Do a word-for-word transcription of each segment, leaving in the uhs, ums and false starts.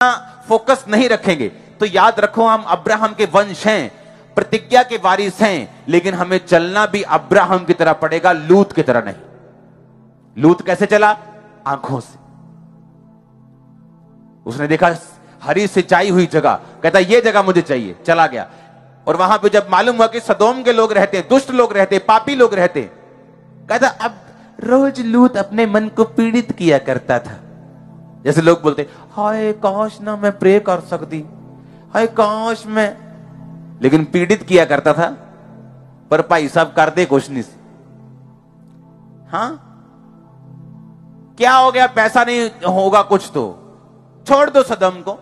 Focus नहीं रखेंगे तो याद रखो हम अब्राहम के वंश हैं, प्रतिज्ञा के वारिस हैं, लेकिन हमें चलना भी अब्राहम की तरह पड़ेगा, लूत की तरह नहीं। लूत कैसे चला? आंखों से। उसने देखा हरी सिंचाई हुई जगह, कहता ये जगह मुझे चाहिए, चला गया। और वहां पे जब मालूम हुआ कि सदोम के लोग रहते, दुष्ट लोग रहते, पापी लोग रहते, कहता अब रोज लूत अपने मन को पीड़ित किया करता था। जैसे लोग बोलते हाय काश ना मैं प्रे कर सकती, हाय काश मैं, लेकिन पीड़ित किया करता था। पर भाई साहब करते कुछ नहीं। हां क्या हो गया? पैसा नहीं होगा कुछ तो छोड़ दो सदम को।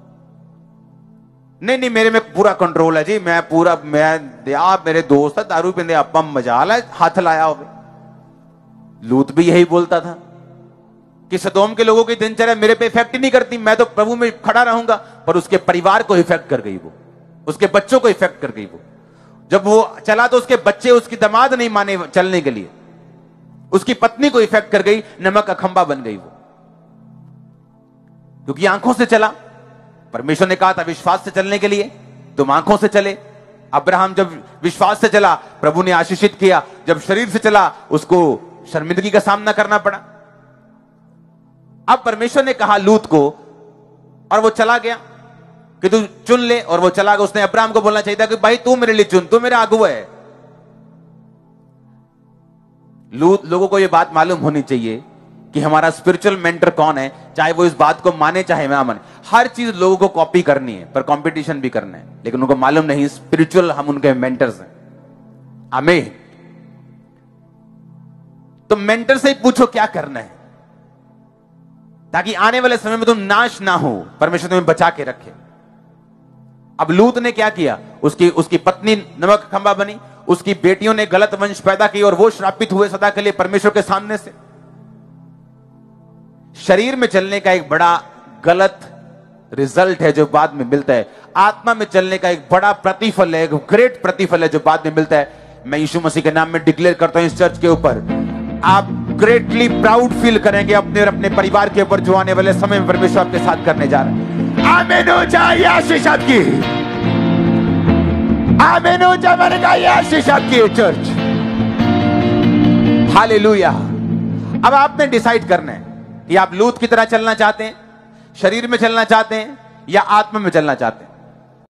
नहीं नहीं मेरे में पूरा कंट्रोल है जी, मैं पूरा, मैं आप मेरे दोस्त है दारू पींदे, अपा मजाल है हाथ लाया हो। लूत भी यही बोलता था कि सदोम के लोगों की दिनचर्या मेरे पे इफेक्ट नहीं करती, मैं तो प्रभु में खड़ा रहूंगा। पर उसके परिवार को इफेक्ट कर गई, वो उसके बच्चों को इफेक्ट कर गई। वो जब वो चला तो उसके बच्चे उसकी दामाद नहीं माने चलने के लिए, उसकी पत्नी को इफेक्ट कर गई, नमक का खंबा बन गई वो, क्योंकि आंखों से चला। परमेश्वर ने कहा था विश्वास से चलने के लिए, तुम आंखों से चले। अब्राहम जब विश्वास से चला प्रभु ने आशीषित किया, जब शरीर से चला उसको शर्मिंदगी का सामना करना पड़ा। अब परमेश्वर ने कहा लूत को, और वो चला गया कि तू चुन ले, और वो चला गया। उसने अब्राहम को बोलना चाहिए था कि भाई तू मेरे लिए चुन, तू मेरा अगुआ है। लूत लोगों को यह बात मालूम होनी चाहिए कि हमारा स्पिरिचुअल मेंटर कौन है, चाहे वो इस बात को माने चाहे ना माने। हर चीज लोगों को कॉपी करनी है, पर कंपटीशन भी करना है, लेकिन उनको मालूम नहीं स्पिरिचुअल हम उनके मेंटर्स हैं। आमीन। तो मेंटर से ही पूछो क्या करना है, ताकि आने वाले समय में तुम नाश ना हो, परमेश्वर तुम्हें बचा के रखे। अब लूत ने क्या किया? उसकी उसकी पत्नी नमक खंबा बनी, उसकी बेटियों ने गलत वंश पैदा की, और वो श्रापित हुए सदा के लिए परमेश्वर के सामने से। शरीर में चलने का एक बड़ा गलत रिजल्ट है जो बाद में मिलता है, आत्मा में चलने का एक बड़ा प्रतिफल है, एक ग्रेट प्रतिफल है जो बाद में मिलता है। मैं यीशु मसीह के नाम में डिक्लेयर करता हूं इस चर्च के ऊपर, आप ग्रेटली प्राउड फील करेंगे अपने और अपने परिवार के ऊपर, जो आने वाले समय में परमेश्वर आपके साथ करने जा रहे हैं। आमीन हो जाए आशीष आपकी, आमीन हो जाए, मैंने कहा आशीष आपकी चर्च। हालेलुया। अब आपने डिसाइड करना है कि आप लूत की तरह चलना चाहते हैं, शरीर में चलना चाहते हैं, या आत्मा में चलना चाहते हैं।